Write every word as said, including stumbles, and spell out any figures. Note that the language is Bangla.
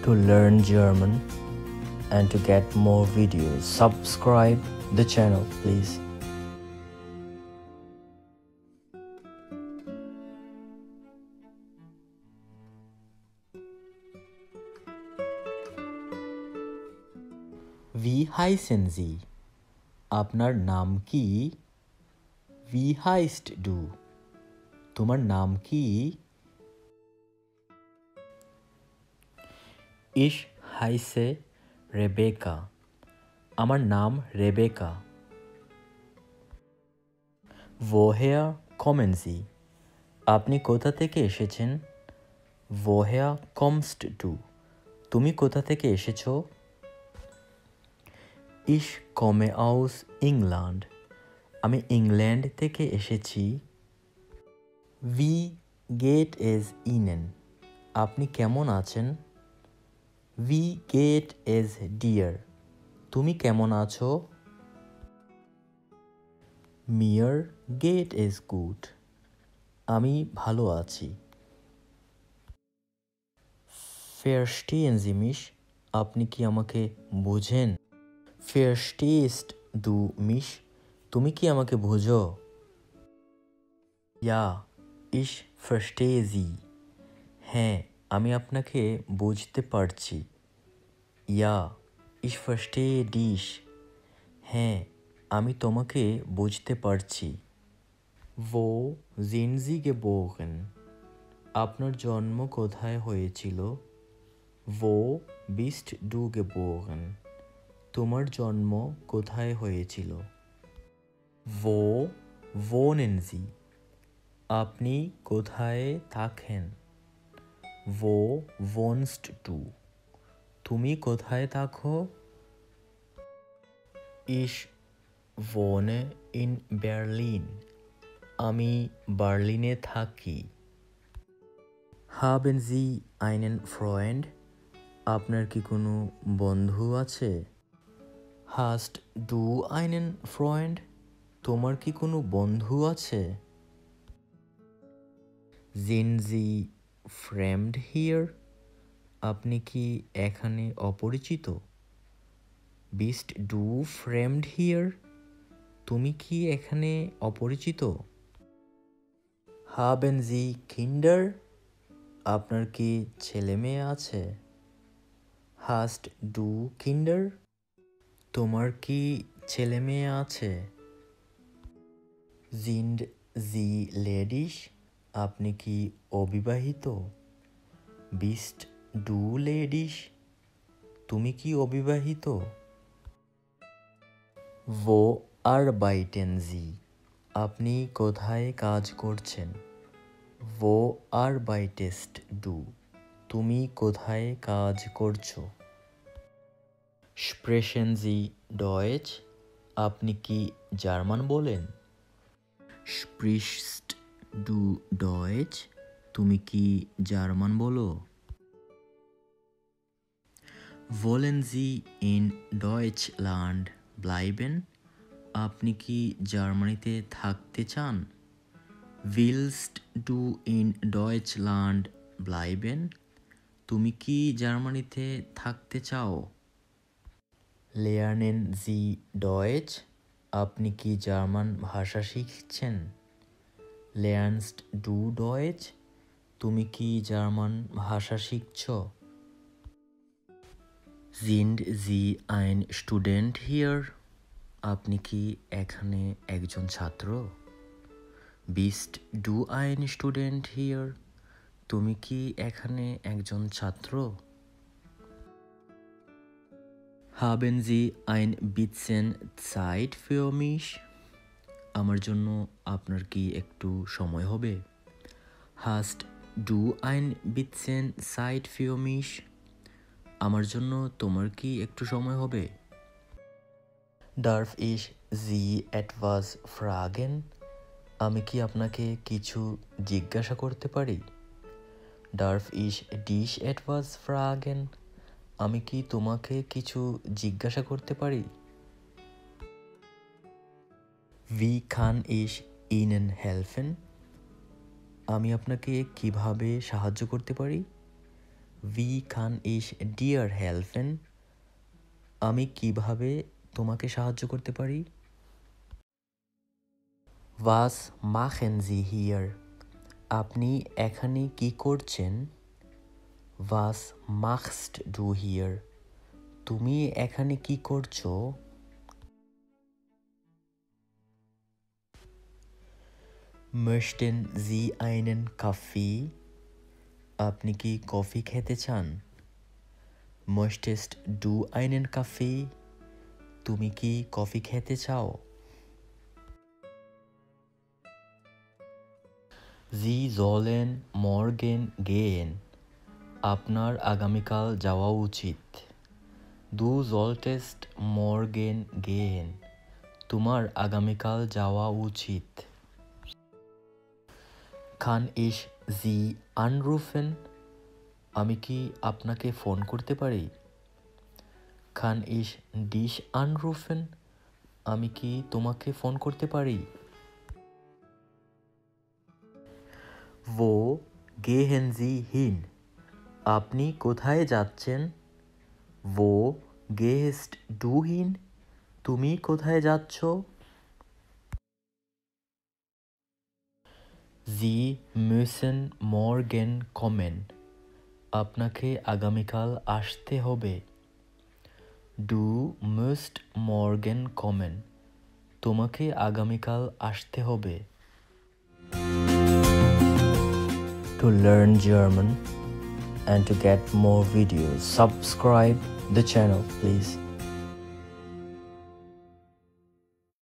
to learn German and to get more videos. Subscribe the channel, please. Wie heißen Sie? আপনার নাম কি? Wie heißt du? তোমার নাম কি? Ich heiße Rebecca. আমার নাম রেবেকা। Woher kommen Sie? আপনি কোথা থেকে এসেছেন? Woher kommst du? তুমি কোথা থেকে এসেছো? Ich komme aus England. আমি ইংল্যান্ড থেকে এসেছি। Wie geht es Ihnen? আপনি কেমন আছেন? Wie geht es dir? তুমি কেমন আছো? Mir geht es gut. আমি ভালো আছি। Verstehen Sie mich? আপনি কি আমাকে বুঝেন? Verstehst du mich? তুমি কি আমাকে বুঝো? Ja, ich verstehe Sie. হ্যাঁ, আমি আপনাকে বুঝতে পারছি। Ja, ich verstehe dich. হ্যাঁ, আমি তোমাকে বুঝতে পারছি। Wo sind Sie geboren? আপনার জন্ম কোথায় হয়েছিল? Wo bist du geboren? তোমার জন্ম কোথায় হয়েছিল? Wo wohnen Sie? আপনি কোথায় থাকেন? Wo wohnst du? তুমি কোথায় থাকো? Ich wohne in Berlin. আমি বার্লিনে থাকি। Haben Sie einen Freund? আপনার কি কোনো বন্ধু আছে? Hast du einen Freund? তোমার কি কোনো বন্ধু আছে? Sind Sie fremd here? আপনি কি এখানে অপরিচিত? Bist du fremd here? তুমি কি এখানে অপরিচিত? Haben Sie Kinder? আপনার কি ছেলে মেয়ে আছে? Hast du Kinder? তোমার কি ছেলে মেয়ে আছে? Sind Sie ledig? আপনি কি অবিবাহিত? Bist du ledig? তুমি কি অবিবাহিত? Wo arbeiten Sie? আপনি কোথায় কাজ করছেন? Wo arbeitest du? তুমি কোথায় কাজ করছো? Sprechen Sie Deutsch? আপনি কি জার্মান বলেন? Sprichst du Deutsch? তুমি কি জার্মান বলো? Wollen Sie in Deutschland bleiben? আপনি কি জার্মানিতে থাকতে চান? Willst du in Deutschland bleiben? তুমি কি জার্মানিতে থাকতে চাও? Lernen Sie Deutsch? আপনি কি জার্মান ভাষা শিখছেন? Lernst du Deutsch? তুমি কি জার্মান ভাষা শিখছো? Sind Sie ein Student here? আপনি কি এখানে একজন ছাত্র? Bist du ein Student here? তুমি কি এখানে একজন ছাত্র? Haben Sie ein bisschen Zeit für mich? আমার জন্য আপনার কি একটু সময় হবে? Hast du ein bisschen Zeit für mich? আমার জন্য তোমার কি একটু সময় হবে? Darf ich Sie etwas fragen? আমি কি আপনাকে কিছু জিজ্ঞাসা করতে পারি? Darf ich dich etwas fragen? আমি কি তোমাকে কিছু জিজ্ঞাসা করতে পারি? Wie kann ich Ihnen helfen? আমি আপনাকে কিভাবে সাহায্য করতে পারি? Wie kann ich dir helfen? আমি কিভাবে তোমাকে সাহায্য করতে পারি? Was machen Sie hier? আপনি এখানে কি করছেন? Was machst du hier? তুমি এখানে কি করছো? Möchten Sie einen Kaffee? আপনি কি কফি খেতে চান? Möchtest du einen Kaffee? তুমি কি কফি খেতে চাও? Sie sollen morgen gehen. আপনার আগামীকাল যাওয়া উচিত। Du solltest morgen gehen. তোমার আগামীকাল যাওয়া উচিত। Kann ich Sie anrufen? আমি কি আপনাকে ফোন করতে পারি? Kann ich dich anrufen? আমি কি তোমাকে ফোন করতে পারি? Wo gehen Sie hin? আপনি কোথায় যাচ্ছেন? Wo gehst du hin? তুমি কোথায় যাচ্ছ? Sie müssen morgen kommen. আপনাকে আগামীকাল আসতে হবে। Du musst morgen kommen. তোমাকে আগামীকাল আসতে হবে। To learn German and to get more videos, subscribe the channel please.